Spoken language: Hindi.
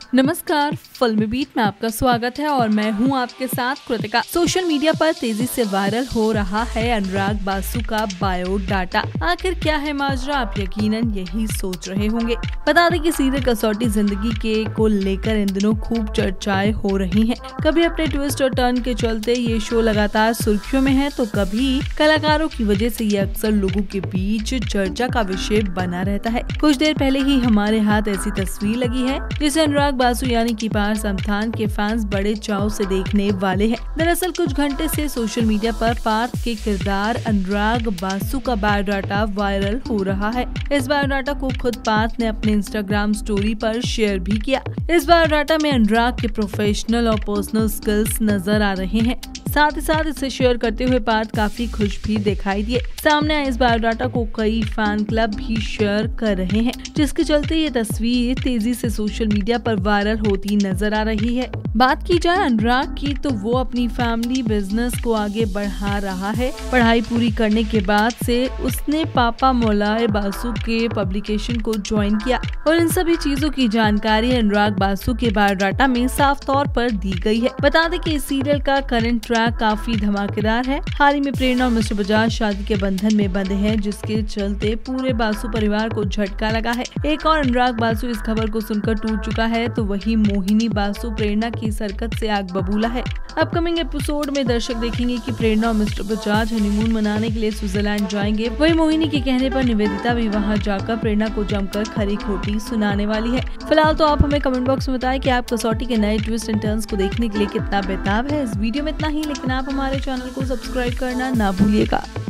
नमस्कार, फिल्मी बीट में आपका स्वागत है और मैं हूं आपके साथ कृतिका। सोशल मीडिया पर तेजी से वायरल हो रहा है अनुराग बासु का बायोडाटा। आखिर क्या है माजरा, आप यकीनन यही सोच रहे होंगे। बता दें कि सीरियल कसौटी जिंदगी के को लेकर इन दिनों खूब चर्चाएं हो रही हैं। कभी अपने ट्विस्ट और टर्न के चलते ये शो लगातार सुर्खियों में है, तो कभी कलाकारों की वजह से ये अक्सर लोगों के बीच चर्चा का विषय बना रहता है। कुछ देर पहले ही हमारे हाथ ऐसी तस्वीर लगी है जिसे अनुराग बासु यानी कि पार्थ समथान के फैंस बड़े चाव से देखने वाले हैं। दरअसल कुछ घंटे से सोशल मीडिया पर पार्थ के किरदार अनुराग बासु का बायोडाटा वायरल हो रहा है। इस बायोडाटा को खुद पार्थ ने अपने इंस्टाग्राम स्टोरी पर शेयर भी किया। इस बायोडाटा में अनुराग के प्रोफेशनल और पर्सनल स्किल्स नजर आ रहे हैं। साथ ही साथ इसे शेयर करते हुए पार्थ काफी खुश भी दिखाई दिए। सामने आए इस बायोडाटा को कई फैन क्लब भी शेयर कर रहे हैं, जिसके चलते ये तस्वीर तेजी से सोशल मीडिया पर वायरल होती नजर आ रही है। बात की जाए अनुराग की, तो वो अपनी फैमिली बिजनेस को आगे बढ़ा रहा है। पढ़ाई पूरी करने के बाद से उसने पापा मौलाए बासु के पब्लिकेशन को ज्वाइन किया और इन सभी चीजों की जानकारी अनुराग बासु के बायोडाटा में साफ तौर पर दी गई है। बता दें कि इस सीरियल का करंट ट्रैक काफी धमाकेदार है। हाल ही में प्रेरणा और मिस्टर बजाज शादी के बंधन में बंधे हैं, जिसके चलते पूरे बासु परिवार को झटका लगा है। एक और अनुराग बासु इस खबर को सुनकर टूट चुका है, तो वही मोहिनी बासु प्रेरणा की सरकत से आग बबूला है। अपकमिंग एपिसोड में दर्शक देखेंगे कि प्रेरणा और मिस्टर बजाज हनीमून मनाने के लिए स्विट्जरलैंड जाएंगे। वही मोहिनी के कहने पर निवेदिता भी वहां जाकर प्रेरणा को जमकर खरी खोटी सुनाने वाली है। फिलहाल तो आप हमें कमेंट बॉक्स में बताएं कि आप कसौटी के नए ट्विस्ट एंड टर्न्स को देखने के लिए कितना बेताब है। इस वीडियो में इतना ही, लेकिन आप हमारे चैनल को सब्सक्राइब करना ना भूलिएगा।